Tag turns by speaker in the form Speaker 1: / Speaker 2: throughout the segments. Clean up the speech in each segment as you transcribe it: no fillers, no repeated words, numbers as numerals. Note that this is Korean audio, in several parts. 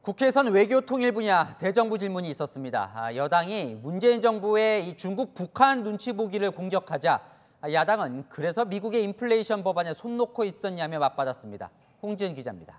Speaker 1: 국회에선 외교통일 분야 대정부 질문이 있었습니다. 여당이 문재인 정부의 이 중국, 북한 눈치 보기를 공격하자 야당은 그래서 미국의 인플레이션 법안에 손 놓고 있었냐며 맞받았습니다. 홍지은 기자입니다.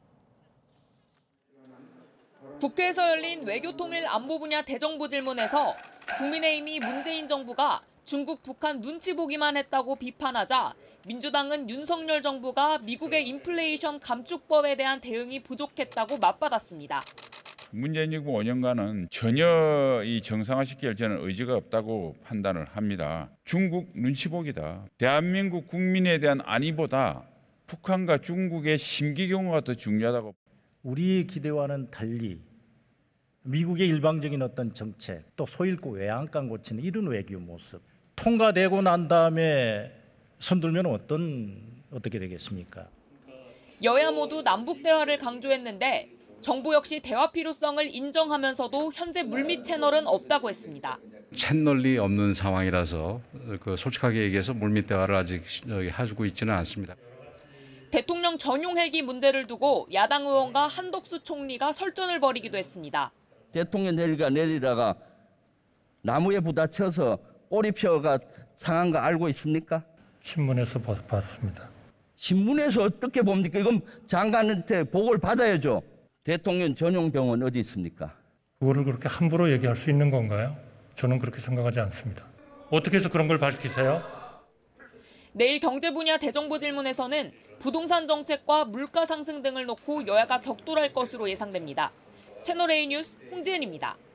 Speaker 2: 국회에서 열린 외교통일 안보 분야 대정부 질문에서 국민의힘이 문재인 정부가 중국, 북한 눈치 보기만 했다고 비판하자 민주당은 윤석열 정부가 미국의 인플레이션 감축법에 대한 대응이 부족했다고 맞받았습니다.
Speaker 3: 문재인 정부 5년간은 전혀 이 정상화시킬 저는 의지가 없다고 판단을 합니다. 중국 눈치 보기다. 대한민국 국민에 대한 안위보다 북한과 중국의 심기경호가 더 중요하다고.
Speaker 4: 우리의 기대와는 달리 미국의 일방적인 어떤 정책, 또 소잃고 외양간 고치는 이런 외교 모습 통과되고 난 다음에 손들면 어떻게 되겠습니까?
Speaker 2: 여야 모두 남북 대화를 강조했는데 정부 역시 대화 필요성을 인정하면서도 현재 물밑 채널은 없다고 했습니다.
Speaker 5: 채널이 없는 상황이라서 솔직하게 얘기해서 물밑 대화를 아직 해주고 있지는 않습니다.
Speaker 2: 대통령 전용 헬기 문제를 두고 야당 의원과 한덕수 총리가 설전을 벌이기도 했습니다.
Speaker 6: 대통령 헬기가 내리다가 나무에 부딪혀서 꼬리표가 상한 거 알고 있습니까?
Speaker 7: 신문에서 봤습니다.
Speaker 6: 신문에서 어떻게 봅니까? 이건 장관한테 보고를 받아야죠. 대통령 전용 병원 어디 있습니까?
Speaker 7: 그거를 그렇게 함부로 얘기할 수 있는 건가요? 저는 그렇게 생각하지 않습니다. 어떻게 해서 그런 걸 밝히세요?
Speaker 2: 내일 경제 분야 대정부 질문에서는 부동산 정책과 물가 상승 등을 놓고 여야가 격돌할 것으로 예상됩니다. 채널A 뉴스 홍지은입니다.